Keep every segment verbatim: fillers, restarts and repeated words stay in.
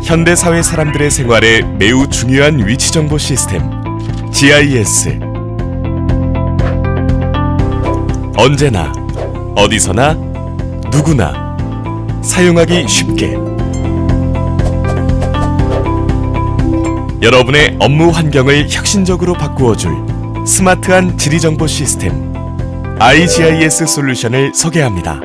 현대사회 사람들의 생활에 매우 중요한 위치정보 시스템 지아이에스. 언제나, 어디서나, 누구나 사용하기 쉽게 여러분의 업무 환경을 혁신적으로 바꾸어줄 스마트한 지리정보 시스템 아이지아이에스 솔루션을 소개합니다.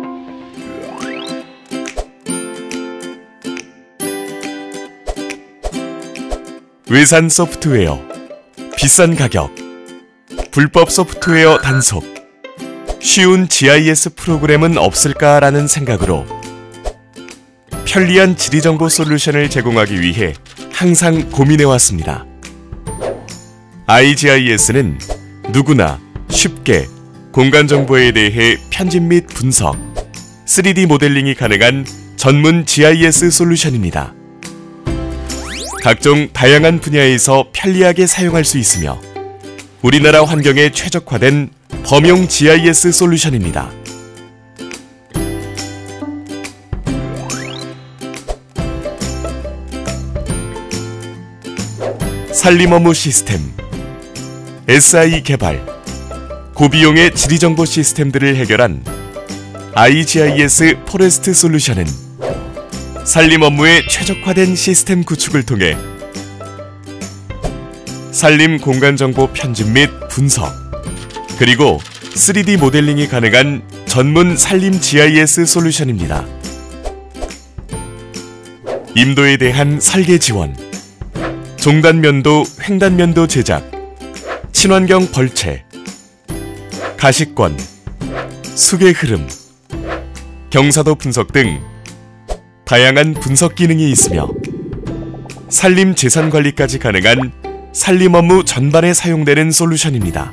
외산 소프트웨어, 비싼 가격, 불법 소프트웨어 단속, 쉬운 지아이에스 프로그램은 없을까라는 생각으로 편리한 지리정보 솔루션을 제공하기 위해 항상 고민해왔습니다. 아이지아이에스는 누구나 쉽게 공간 정보에 대해 편집 및 분석, 쓰리디 모델링이 가능한 전문 지아이에스 솔루션입니다. 각종 다양한 분야에서 편리하게 사용할 수 있으며 우리나라 환경에 최적화된 범용 지아이에스 솔루션입니다. 산림 업무 시스템, 에스아이 개발, 고비용의 지리정보 시스템들을 해결한 아이지아이에스 포레스트 솔루션은 산림 업무에 최적화된 시스템 구축을 통해 산림 공간정보 편집 및 분석, 그리고 쓰리디 모델링이 가능한 전문 산림 지아이에스 솔루션입니다. 임도에 대한 설계 지원, 종단면도, 횡단면도 제작, 친환경 벌채, 가시권, 수계 흐름, 경사도 분석 등 다양한 분석 기능이 있으며 산림 재산 관리까지 가능한 산림 업무 전반에 사용되는 솔루션입니다.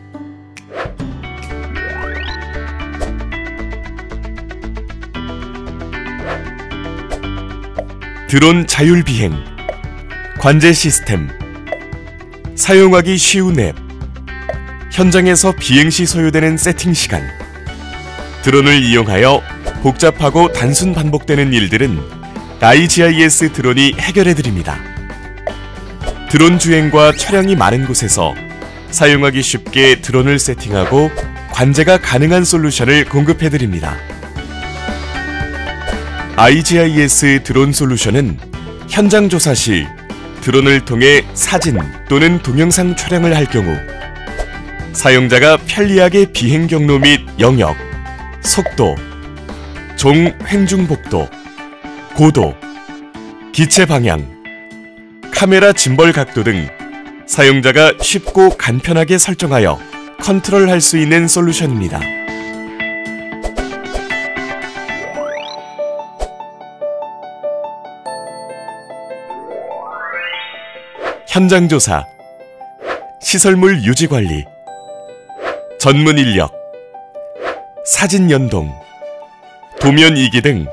드론 자율비행, 관제 시스템, 사용하기 쉬운 앱, 현장에서 비행 시 소요되는 세팅 시간, 드론을 이용하여 복잡하고 단순 반복되는 일들은 아이지아이에스 드론이 해결해드립니다. 드론 주행과 차량이 많은 곳에서 사용하기 쉽게 드론을 세팅하고 관제가 가능한 솔루션을 공급해드립니다. 아이지아이에스 드론 솔루션은 현장 조사 시 드론을 통해 사진 또는 동영상 촬영을 할 경우 사용자가 편리하게 비행 경로 및 영역, 속도, 종 횡중복도, 고도, 기체 방향, 카메라 짐벌 각도 등 사용자가 쉽고 간편하게 설정하여 컨트롤할 수 있는 솔루션입니다. 현장 조사, 시설물 유지 관리, 전문 인력, 사진 연동, 도면 이기 등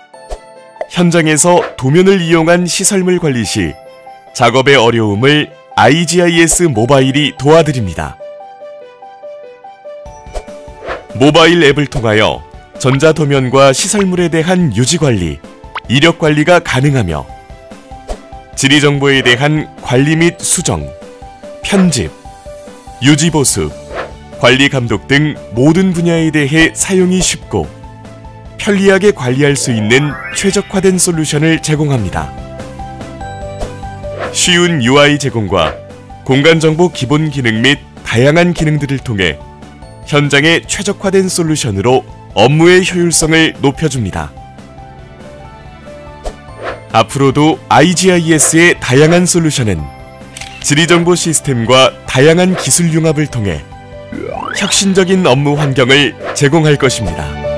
현장에서 도면을 이용한 시설물 관리 시 작업의 어려움을 아이지아이에스 모바일이 도와드립니다. 모바일 앱을 통하여 전자도면과 시설물에 대한 유지관리, 이력관리가 가능하며 지리정보에 대한 관리 및 수정, 편집, 유지보수, 관리감독 등 모든 분야에 대해 사용이 쉽고 편리하게 관리할 수 있는 최적화된 솔루션을 제공합니다. 쉬운 유아이 제공과 공간정보 기본 기능 및 다양한 기능들을 통해 현장에 최적화된 솔루션으로 업무의 효율성을 높여줍니다. 앞으로도 아이지아이에스의 다양한 솔루션은 지리정보 시스템과 다양한 기술 융합을 통해 혁신적인 업무 환경을 제공할 것입니다.